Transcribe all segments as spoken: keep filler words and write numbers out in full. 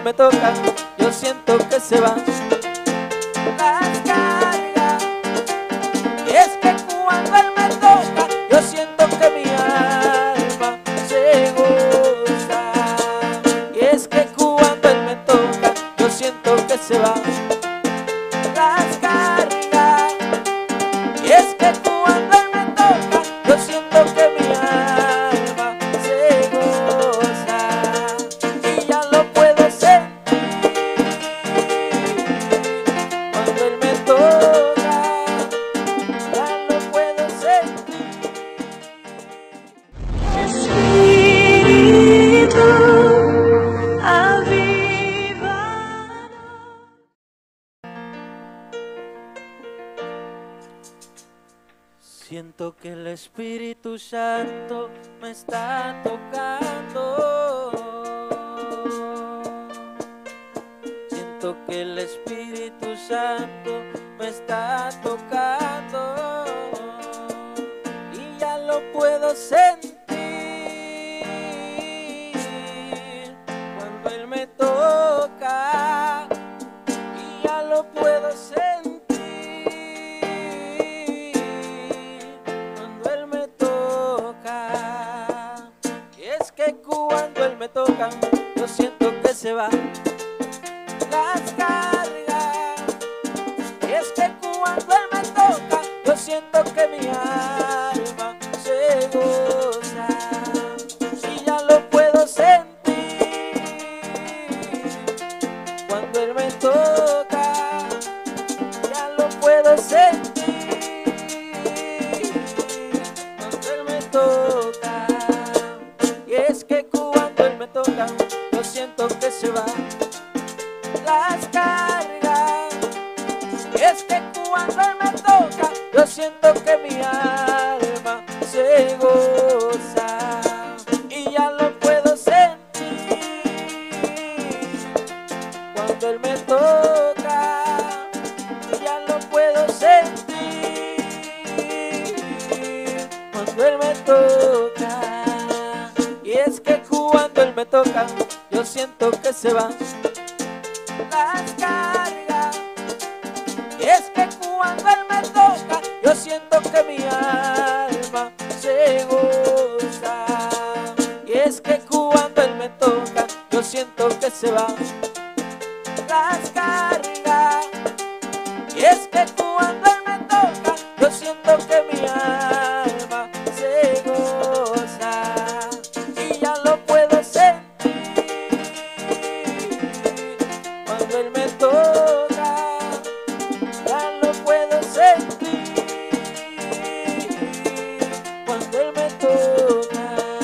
me toca, yo siento que se van las cargas. Y es que cuando él me toca, yo siento que mi alma se goza. Y es que cuando él me toca, yo siento que se van las cargas. Y es que cuando él me toca, yo siento que mi alma se goza. Y ya lo puedo sentir cuando él me toca, ya lo puedo sentir. Espíritu, avívanos. Siento que el Espíritu Santo me está tocando. Siento que el Espíritu Santo me está tocando. Y ya lo puedo sentir cuando Él me toca. Y ya lo puedo sentir cuando Él me toca. Y es que cuando Él me toca, yo siento que se van las cargas. Y es que cuando Él me toca, yo siento que mi alma se goza. Y ya lo puedo sentir cuando Él me toca, ya lo puedo sentir cuando Él me toca. Y es que cuando Él me toca, yo siento que se van las cargas. Y es que cuando Él me toca, yo siento que mi alma se goza. Y ya lo puedo sentir cuando Él me toca, ya lo puedo sentir cuando Él me toca. Y es que cuando Él me toca, yo siento que se van las cargas. Y es que cuando Él me toca, yo siento que mi alma se goza. Y es que cuando Él me toca, yo siento que se van las cargas. Y es que cuando Él me toca, yo siento que mi alma se goza. Y ya lo puedo sentir cuando Él me toca, ya lo puedo sentir cuando Él me toca.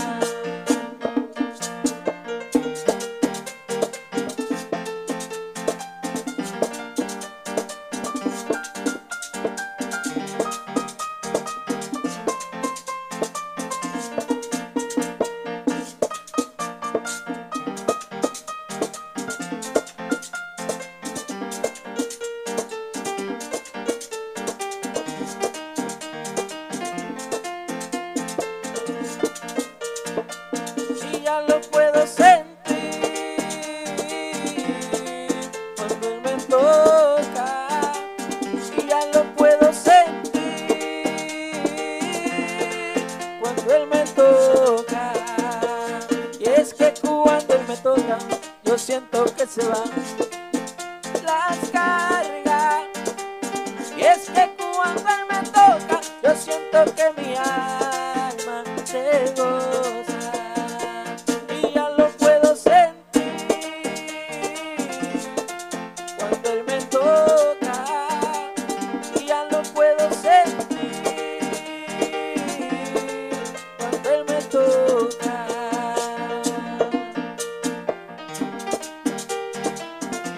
Y ya lo puedo sentir cuando Él me toca. Y ya lo puedo sentir cuando Él me toca. Y es que cuando Él me toca, yo siento que se van las cargas. Y es que cuando Él me toca, yo siento que mi alma se goza. Y ya lo puedo sentir cuando Él me toca. Y ya lo puedo sentir cuando Él me toca.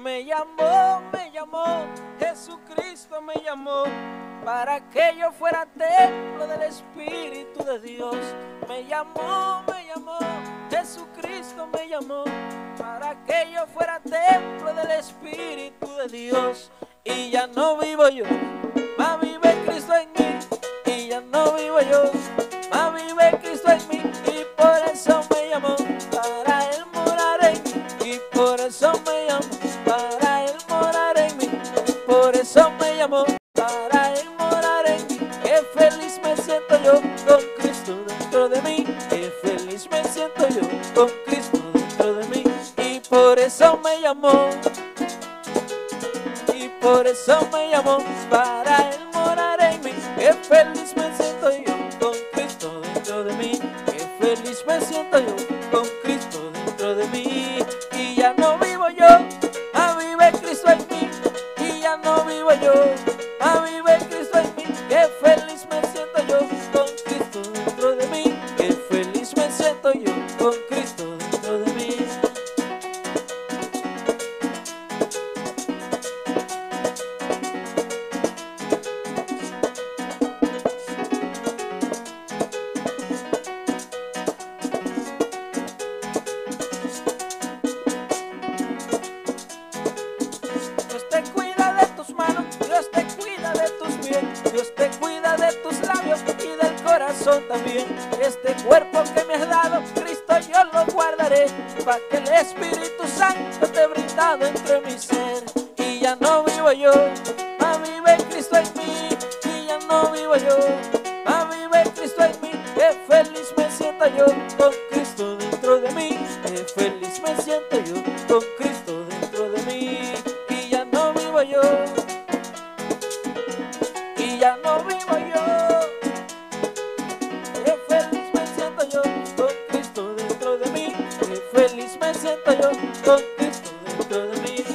Me llamó, me llamó, Jesucristo me llamó para que yo fuera templo del Espíritu de Dios. Me llamó, me llamó, Jesucristo me llamó para que yo fuera templo del Espíritu de Dios. Y ya no vivo yo, mas vive Cristo en mí. Y ya no vivo yo, mas vive Cristo en mí. Y por eso me llamó para Él morar en mí. Y por eso me llamó para Él morar en mí. Y por eso me llamó para Él morar en mí. Qué feliz me siento yo con Cristo dentro de mí. Qué feliz me siento yo con Cristo dentro de mí. Y por eso me llamó. Y por eso me llamó para Él morar en mí. Qué feliz me siento yo con Cristo dentro de mí. Qué feliz me siento yo con Cristo dentro de mí. Y ya no vivo yo, mas vive Cristo en mí. Y ya no vivo yo, mas vive Cristo en mí. Qué feliz me siento yo con Cristo dentro de mí. Qué feliz me siento yo con Cristo dentro de mí. Dios te cuida de tus manos, Dios te cuida de tus pies, Dios te cuida de tus labios y del corazón también. Este cuerpo que me has dado, Cristo, yo lo guardaré, para que el Espíritu Santo te brindado entre mi ser. Y ya no vivo yo, mas vive Cristo en mí. Y ya no vivo yo, mas vive Cristo en mí. Qué feliz me siento yo con Cristo dentro de mí. Qué feliz me siento yo con Cristo dentro de mí. Y ya no vivo yo, y ya no vivo yo. Qué feliz me siento yo con Cristo dentro de mí. Qué feliz me siento yo con Cristo dentro de mí.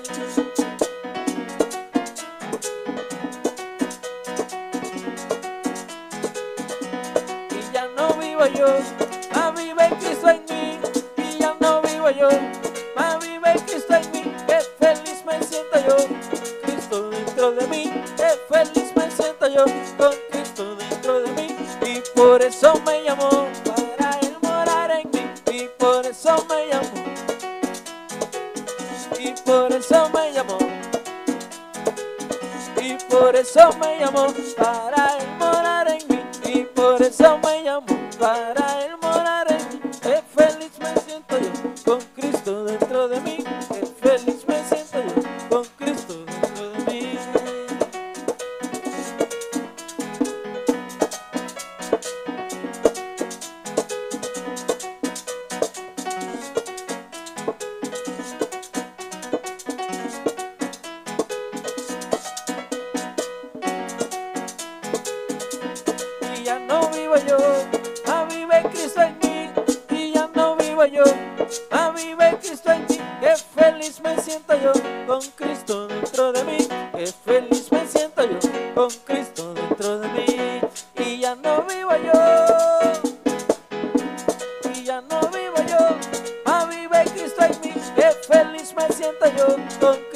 Y ya no vivo yo, mas vive Cristo en mí. Y ya no vivo yo, mas vive Cristo en mí. Qué feliz me siento yo con Cristo dentro de mí. Qué feliz me siento yo con Cristo dentro de mí. Y por eso me llamó para Él morar en mí. Y por eso me llamó. Y por eso me llamó. Y por eso me llamó para Él morar en mí. Y por eso me llamó para Él morar en mí. Qué feliz me siento yo con Cristo dentro de mí. Qué feliz me siento yo con Cristo dentro de mí. Y ya no vivo yo, mas vive Cristo en mí. Y ya no vivo yo, mas vive Cristo en mí. Qué feliz me siento yo con Cristo dentro de mí. Qué feliz me siento yo con Cristo dentro de mí. Y ya no vivo yo, y ya no vivo yo, mas vive Cristo en mí. Qué feliz me siento yo con